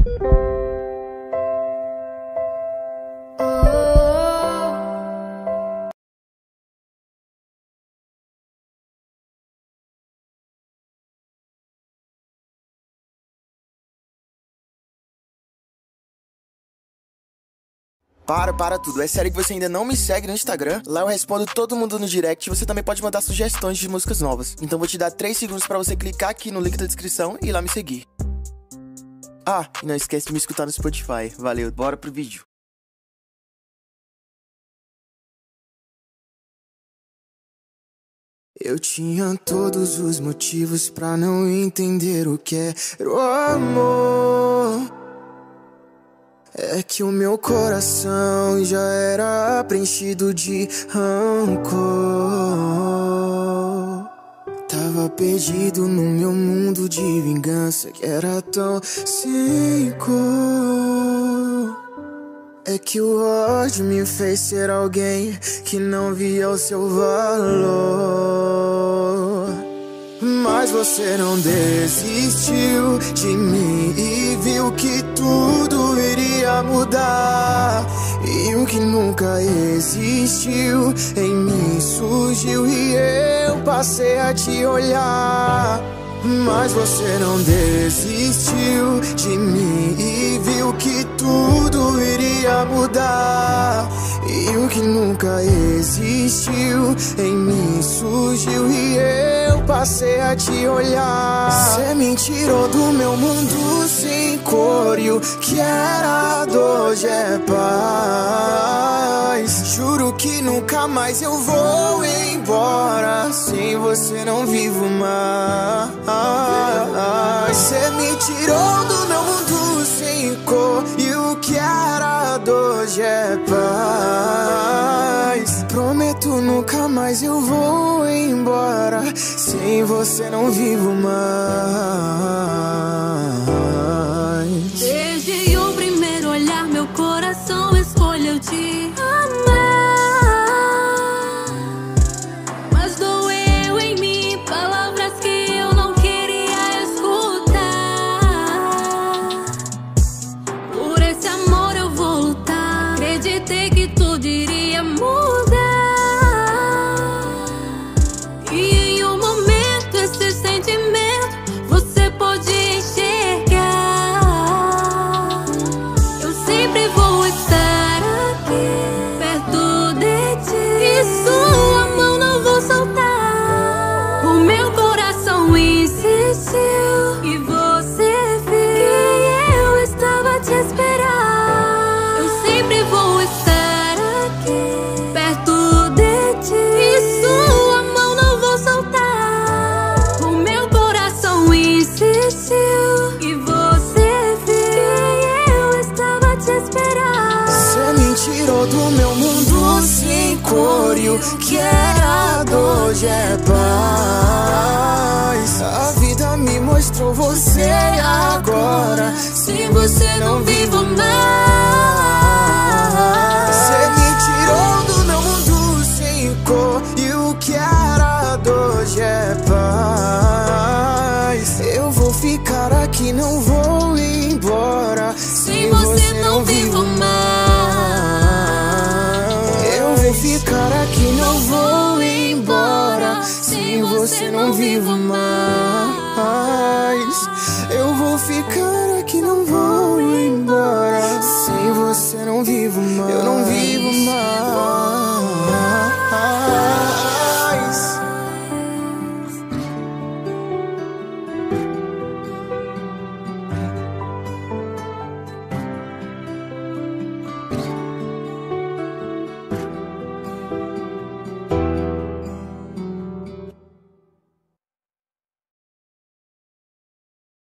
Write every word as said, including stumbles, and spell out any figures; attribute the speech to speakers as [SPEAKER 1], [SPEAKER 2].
[SPEAKER 1] Para, para tudo. É sério que você ainda não me segue no Instagram? Lá eu respondo todo mundo no direct e você também pode mandar sugestões de músicas novas. Então vou te dar três segundos pra você clicar aqui no link da descrição e ir lá me seguir. Ah, e não esquece de me escutar no Spotify. Valeu, bora pro vídeo. Eu tinha todos os motivos pra não entender o que era o amor. É que o meu coração já era preenchido de rancor. Tava perdido no meu mundo de vingança que era tão sem cor. É que o ódio me fez ser alguém que não via o seu valor. Mas você não desistiu de mim e viu que tudo iria mudar. E o que nunca existiu em mim surgiu e eu passei a te olhar. Mas você não desistiu de mim e viu que tudo iria mudar. E o que nunca existiu em mim surgiu e eu passei a te olhar. Cê me tirou do meu mundo sem cor e o que era dor hoje é paz. Juro que nunca mais eu vou embora, sem você não vivo mais. Cê me tirou do meu mundo sem cor e o que era dor hoje é paz. Prometo nunca mais eu vou embora, sem você não vivo mais.
[SPEAKER 2] Desde o primeiro olhar meu coração escolheu te amar. Mas doeu em mim palavras que eu não queria escutar. Por esse amor eu vou lutar. Acreditei que tudo iria mudar. E em um momento esse sentimento você pode enxergar. Eu sempre vou estar aqui perto de ti e sua mão não vou soltar. O meu coração insistiu e você viu que eu estava a te esperar. Eu sempre vou estar aqui perto de ti e sua mão não vou soltar. O meu coração insistiu e você viu que eu estava a te esperar.
[SPEAKER 1] Cê me tirou do meu mundo sem cor e o que era dor hoje é paz. A vida me mostrou você agora, sem você não vivo mais. Cê me tirou do meu mundo sem cor e o que era dor hoje é paz. Eu vou ficar aqui, não vou embora,
[SPEAKER 2] Sem você não vivo mais.
[SPEAKER 1] Eu vou ficar aqui, não vou embora, sem você não vivo mais. Eu vou ficar aqui, não vou